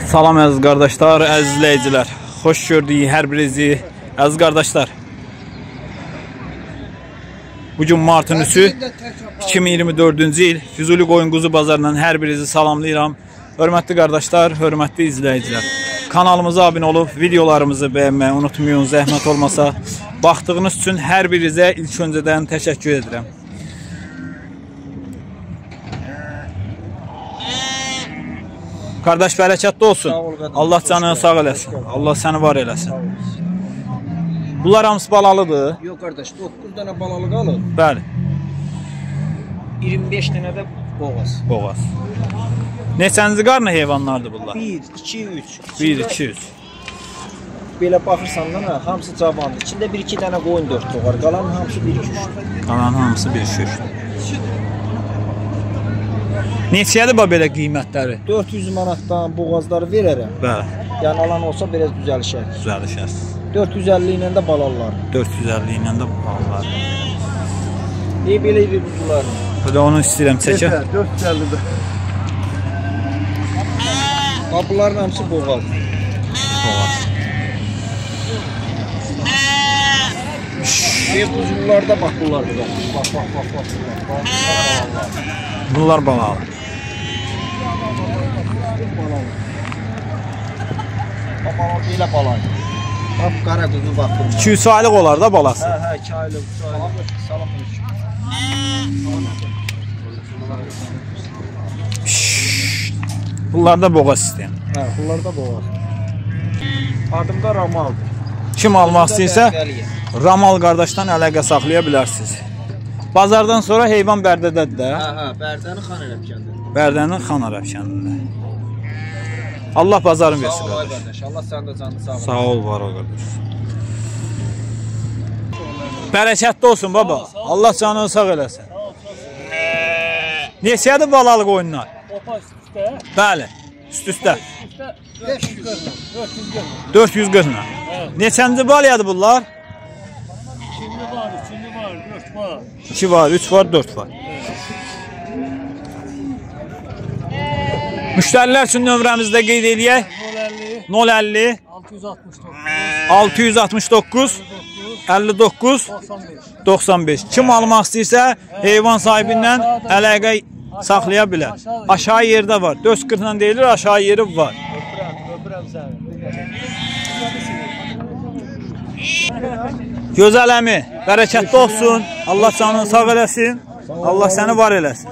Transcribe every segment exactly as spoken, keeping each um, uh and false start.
Salam əziz qardaşlar, əziz izləyicilər. Xoş gördük hər birinizi. Əziz qardaşlar. Bugün martın üçü iki min iyirmi dördüncü il Füzuli qoyun quzu bazarından hər birinizi salamlayıram. Hörmətli qardaşlar, hörmətli izləyicilər. Kanalımıza abunə olub videolarımızı bəyənməyi unutmayın, zəhmət olmasa. Baxdığınız üçün hər birinizə ilk öncədən təşəkkür edirəm. Qardaş bərəkətli olsun. Allah canını sağ eləsin. Allah səni var eləsin. Bunlar hamısı balalıdır. Yox qardaş, doqquz dənə balalıq alır. Bəli. iyirmi beş dənə də boğaz. Boğaz. Neçənci qarnı heyvanlardır bunlar? bir, iki, üç. bir, iki, üç. Belə baxırsan da hamısı cavandır. İçində bir iki dənə qoyun dörd doğar. Qalan hamısı bir, iki, üç. Qalan hamısı bir, iki, üç. Neçədir bu belə qiymətləri? dörd yüz manatdan boğazları verərəm. Bəli. Yəni alan olsa biraz düzəlişər. Düzəlişər. dörd yüz əlli ilə də balalar. dörd yüz əlli ilə də balalar. İyi belə idi quzular. Belə onu istəyirəm çəkə. dörd yüz əlli də. Bunların hamısı boğaz. Boğaz. Bir quzularda bax bunlar da. Bax bax bax bax. Bunlar balalı. Amma o belə balaydı. Bax qara quzu baxdım. iki üç aylıq olar da balası. Hə, hə, iki aylıq, üç aylıq. Salam aleyküm. Bunlar da boğaz sistemi. Hə, bunlar da boğaz. Adım da Ramal. Kim almaq istəyirsə, Ramal qardaşdan əlaqə saxlaya bilərsiniz. Bazardan sonra heyvan Bərdədədir də. Hə, hə, Bərdənin Xan Ərəb kəndində. Bərdənin Xan Ərəb kəndində. Allah bazarın versin qardaş. qardaş. Allah sənin də canını sağ ol. Sağ ol, var ol qardaş. Bərəkətli olsun baba. Allah canını sağ eləsin. Neçədir balalı qoyunlar? Opa üstə. Bəli, üst-üstə. beş yüz qırx. dörd yüz qırx. Neçənci balayadır bunlar? İkinci var, üçüncü var, dörd var. iki var, üç var, dörd var. Müştərilər üçün nömrəmizdə qeyd eləyək. nol əlli altı yüz altmış doqquz əlli doqquz doxsan beş. Kim almaq istəyirsə heyvan sahibindən əlaqə saxlaya bilər. Aşağı yerdə var. dörd yüz qırx ilə deyilir, aşağı yeri var. Gözəl əmi, bərəkətli olsun. Allah canını sağ eləsin. Allah səni var eləsin.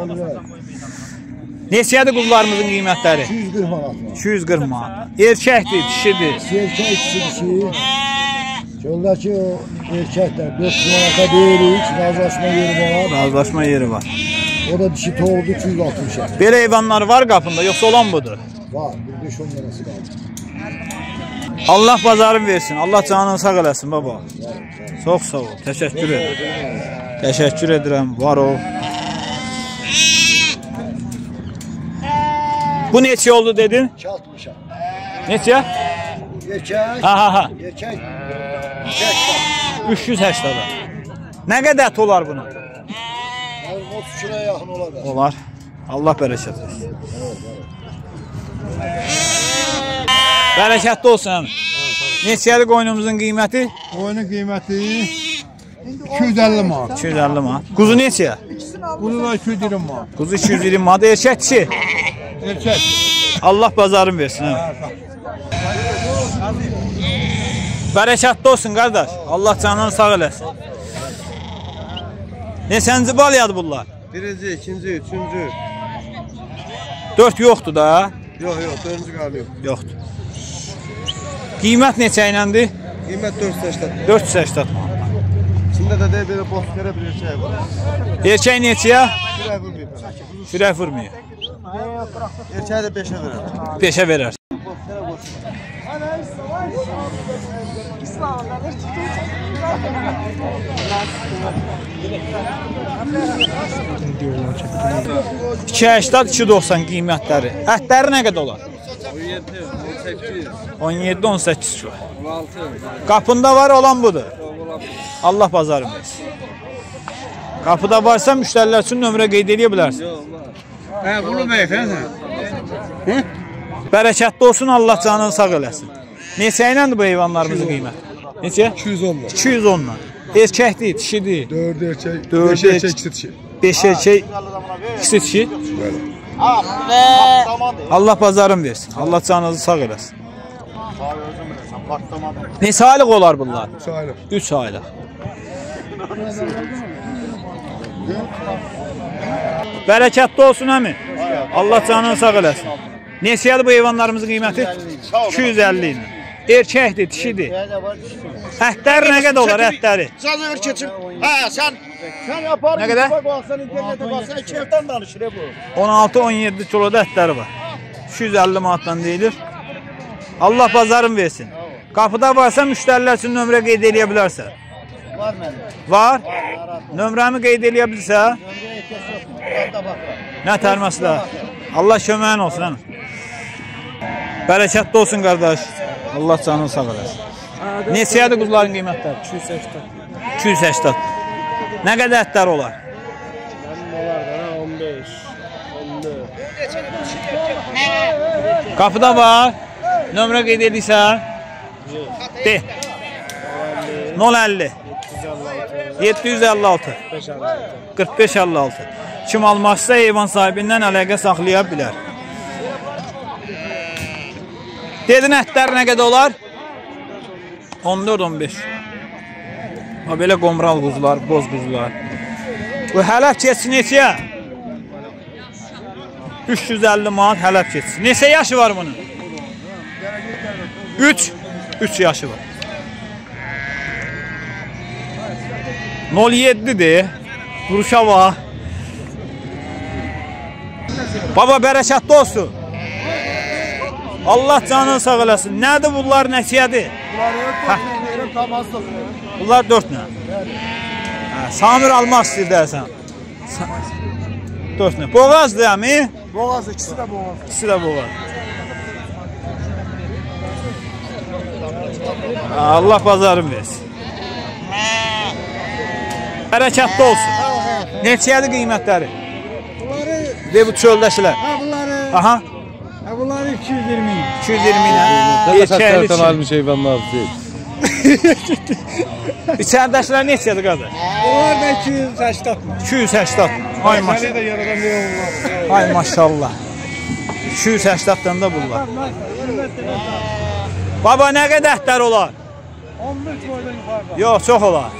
Neçədir quzularımızın qiymətləri? iki yüz qırx manat. iki yüz qırx manat. Erkəkdir, dişidir. Erkək ikisi dişi. Yoldakı o erkəklər dörd yüz manata deyirik. Razılaşma yeri var. Razılaşma yeri var. O da dişi toğudu iki yüz altmış. Belə heyvanlar var qapında, yoxsa olan budur? Var. Bir beş on dənəsi qaldı. Allah bazarın versin. Allah canını sağ eləsin baba. Çox sağ ol. Təşəkkür edirəm. Təşəkkür edirəm. Var ol. Bu neçə oldu dedin? iki yüz altmış. Neçə? Erkək. Ha ha ha. Erkək. üç yüz səksən. Nə qədər ət olar bunun? otuz kiloya yaxın olar. Olar. Allah bərəkət versin. Bərəkətli olsun əmi. Neçədir qoyunumuzun qiyməti? Qoyunun qiyməti iki yüz əlli manat. iki yüz əlli manat. Quzu neçə? Bunu da iki yüz iyirmi manat. Quzu iki yüz iyirmi manat. Erkək dişi. Erkək. Allah bazarın versin əmi. Bərəkətli olsun qardaş. Allah canını sağ eləsin. Neçənci balayadır bunlar? Birinci, ikinci, üçüncü. dörd yoxdur da. Yox, yox, dördüncü qalıyor. Yoxdur. Qiymət neçə iləndir? Qiymət dörd yüz səksən. dörd yüz səksən manat. İçində də deyil, belə boş görə bir erkək var. Erkək neçəyə? Kürək vurmayıb. Kürək vurmuyor. Erkəyi də beşə verər. beşə verər. iki səksən, iki doxsan qiymətləri. Ətləri nə qədər olar? on yeddi on səkkiz kilo. Qapında var olan budur. Allah bazarın versin. Qapıda varsa müştərilər üçün nömrə qeyd edə bilərsin. Hə, bunu məyəfən sən? Bərəkətli olsun, Allah canını sağ eləsin. Neçə iləndir bu heyvanlarımızın qiyməti? Neçə? iki yüz onla. iki yüz onla. Erkəkdir, dişidir. dörd erkek, Dörd beş erkek. erkek, ikisi dişi. beş erkek, ikisi dişi. Allah bazarın versin. Allah canınızı sağ eləsin. Neçə aylıq olar bunlar? üç aylık. üç aylıq. Bərəkətli olsun əmi. Allah canını sağ eləsin. Neçədir bu heyvanlarımızın qiyməti? iki yüz əlli ilə. Erkəkdir, dişidir. Ətləri nə qədər olar, ətləri? Saz öyle keçim. Ha sen sen yaparım. Ne kadar? Baksan internete baksan iki evden danışır bu. on altı on yedi kiloda ətləri var. iki yüz əlli manatdan deyilir. Allah bazarın versin. Qapıda varsa müştərilər üçün nömrə qeyd edə bilərsə. Var məndə. Var. Nömrəmi qeyd edə bilirsə? Nömrəyə ehtiyac yoxdur. Nə tərməslə. Allah köməyin olsun həm. Bərəkətli olsun qardaş. Allah canını sağ eləsin. Neçədir quzuların qiymətləri? iki yüz səksən. iki yüz səksən. Nə qədər ətlər olar? on beş, on dörd. Qapıda var. Nömrə qeyd edirsən? De. nol əlli. yeddi yüz əlli altı. qırx beş əlli altı. Kim almazsa heyvan sahibindən əlaqə saxlaya bilər. Dedin ətlər nə qədər olar? on dörd on beş. Ha belə qomral quzular, boz quzular. Bu hələb keçsi neçəyə? üç yüz əlli manat hələb keçsi. Neçə yaşı var bunun? üç. üç yaşı var. nol yeddidir. Duruşa var. Baba bərəkətli olsun. Allah canını sağ eləsin. Nədir bunlar, neçədir? Bunlar dörd nə? Samir almaq istəyir dərsən. dörd nə? Boğazdır əmi? Boğaz, ikisi de boğaz. İkisi də boğaz. Allah bazarın versin. Bərəkətli olsun. Neçədir qiymətləri? Bunları, De bu çöldəşilər. ha bunları, Aha. ha bunları iki yüz yirmi. iki yüz iyirmi ilə. Erkəkli Zaten çi. almış hayvanlar değil. İçəridəşilər neçədir qardaş? Onlar da iki yüz səksən. iki yüz səksən. Ay maşallah. de yaradan bir olmaz. Ay maşallah. iki yüz səksən da bunlar. Baba nə qədər ətlər olar? on beş boydan yukarıda. Yox, çox olar.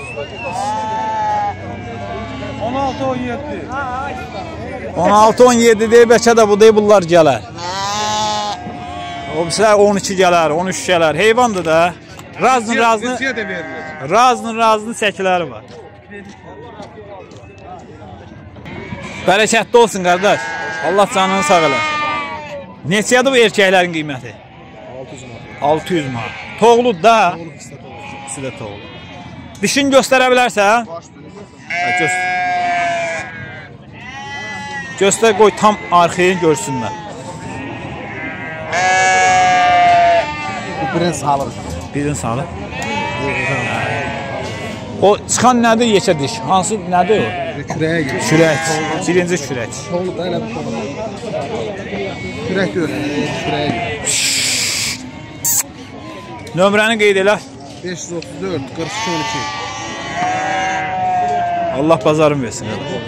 on altı on yedi. on altı on yedi deyib, bəlkə də bu deyib bunlar gələr. O bizlər on iki gələr, on üç gələr. Heyvandır da. Razın razını, Nesiye de verilir. razın razını çəkiləri var. Bərəkətli olsun qardaş. Allah canını sağ eləsin. Neçədir bu erkəklərin qiyməti? altı yüz manat. Toğludur da. İkisi də toğlu. Dişin göstərə bilərsən? Göstər. Göstər, qoy tam arxayın görsünlər. Birini sağlık. Birini sağlıq. O çıxan nədir yekə diş? Hansı nədir o? Küreye gir. Kürək. Birinci kürək. Oğlu da öyle bir konu. Kürek diyor. Küreye gir. Nömrəni qeyd elə. beş yüz otuz dört, kırk iki, on iki. Allah bazarın versin.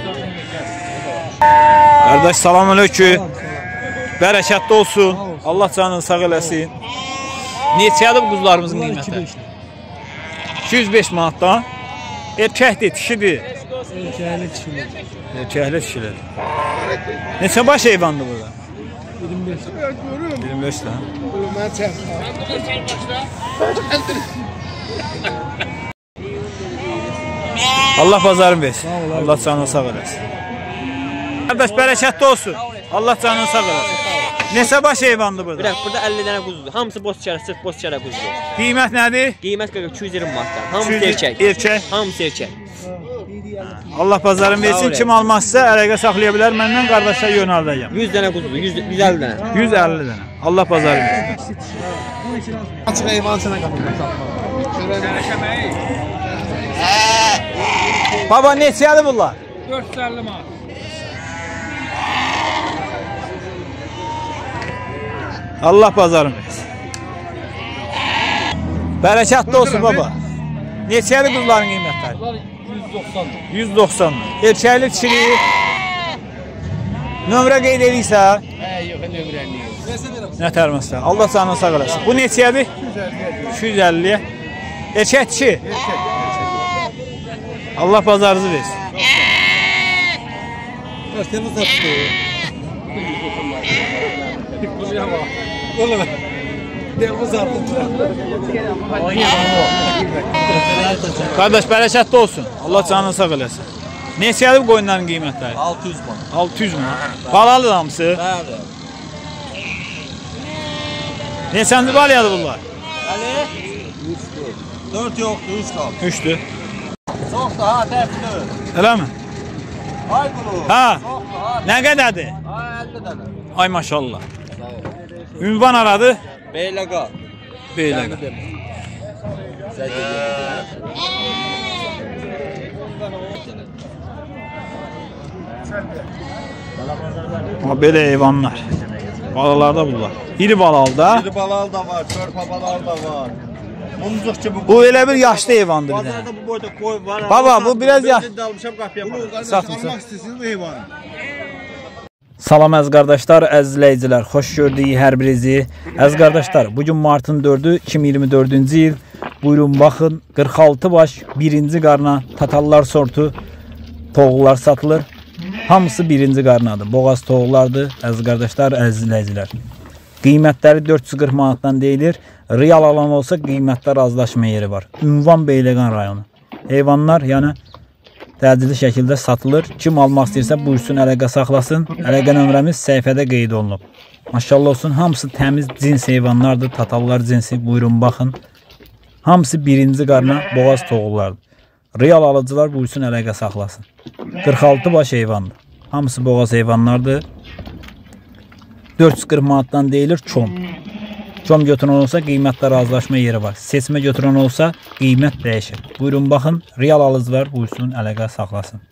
Qardaş salam aleyküm. Bərəkətli olsun. Allah canını sağ eləsin. Neçədir bu quzularımızın qiyməti? iki yüz beş manatdan. Erkəkdir, dişidir. Erkəkli kişilik. Erkəkli dişidir. Neçə baş heyvandır burada? yirmi beş. iyirmi beş tane. Allah bazarın versin. Allah canını sağ eləsin. Qardaş bərəkətli olsun. Allah canını sağ eləsin. Neçə baş heyvandır burada? Bırak burada əlli dənə quzudur. Hamısı boz çərə, sırf boz çərə quzudur. Qiymət nədir? Qiymət iki yüz iyirmi manatdan. Hamısı iki yüz erkək. erkək. Hamısı erkək. Allah bazarın versin. Kim almazsa əlaqə saxlaya bilər. Məndən qardaşa yönəldəcəm. yüz dənə quzudur. yüz, yüz əlli dənə. yüz əlli dənə. Allah bazarın versin. Açık hayvan sana kapatın. Baba neçədir bunlar? dörd yüz əlli manat. Allah bazarın versin. Bərəkətli olsun baba. Neçəli quzların qiymətləri? Bunlar yüz doxsan. yüz doxsan. Erkəkli çili. Nömrə qeyd edirsə? Hə, yox, nömrəni yox. Nə tərməsə. Allah canını sağ eləsin. Bu neçədir? iki yüz əlli. Erkək dişi? Erkək. Allah bazarınızı versin. Erkəmi satdı. Buraya bak. Oğlum. Devre satdı. Qardaş bərəkətli olsun. Allah canını sağ eləsin. Neçəli bu qoyunların qiymətləri? altı yüz manat. altı yüz manat. Balalı hamısı? Bəli. Neçənci balayadır bunlar? Əli? dörd yoxdur, üç qaldı. üçdür. Çoxdur ha, təfdir. Eləmi? Ay qulu. Ha. Çoxdur ha. Nə qədərdir? Ha, əlli dənə. Ay maşallah. Ünvan aradı? Beyləqa. Beyləqa. Ama belə heyvanlar. Balalarda bunlar. İri balalı da. İri balal da var, körpə balal da var. Mumzuq kimi. Bu elə bir yaşlı heyvandır bir dənə. Bazarda bu boyda koy var. Baba, bu biraz yaş- Ben de almışam qapıya. Bunu Satmışam. almaq istəyirsiniz bu heyvanı. Salam əziz qardaşlar, əziz izləyicilər, xoş gördük hər birinizi. Əziz qardaşlar, bugün martın dördü iki min iyirmi dördüncü il. Buyurun baxın, qırx altı baş birinci qarna tatallar sortu toğullar satılır. Hamısı birinci qarnadır. Boğaz toğullardır. Əziz qardaşlar, əziz izləyicilər. Qiymətləri dörd yüz qırx manatdan deyilir. Real alan olsa qiymətlər azlaşma yeri var. Ünvan Beyləqan rayonu. Heyvanlar yəni təcili şəkildə satılır. Kim almaq istəyirsə buyursun, əlaqə saxlasın. Əlaqə nömrəmiz səhifədə qeyd olunub. Maşallah olsun, hamısı təmiz cins heyvanlardır. Tatallar cinsi, buyurun baxın. Hamısı birinci qarna boğaz toğullardır. Real alıcılar buyursun, əlaqə saxlasın. qırx altı baş heyvandır. Hamısı boğaz heyvanlardır. dörd yüz qırx manatdan deyilir çom. Çom götürən olsa qiymətdə razılaşma yeri var. Seçmə götürən olsa qiymət dəyişir. Buyurun baxın, real alıcılar buyursun, əlaqə saxlasın.